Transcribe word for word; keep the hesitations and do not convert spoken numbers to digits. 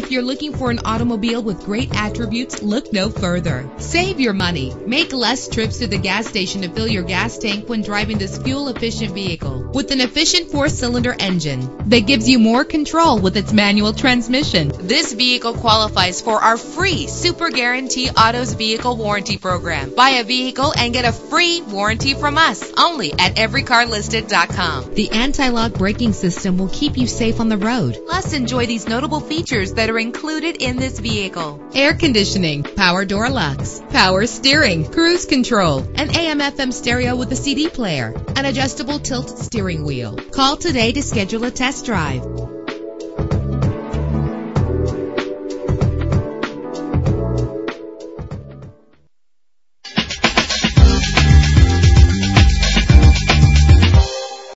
If you're looking for an automobile with great attributes, look no further. Save your money. Make less trips to the gas station to fill your gas tank when driving this fuel-efficient vehicle. With an efficient four-cylinder engine that gives you more control with its manual transmission, this vehicle qualifies for our free Super Guarantee Autos Vehicle Warranty Program. Buy a vehicle and get a free warranty from us only at every car listed dot com. The anti-lock braking system will keep you safe on the road. Plus, enjoy these notable features that are included in this vehicle: air conditioning, power door locks, power steering, cruise control, an A M F M stereo with a C D player, an adjustable tilt steering wheel. Call today to schedule a test drive.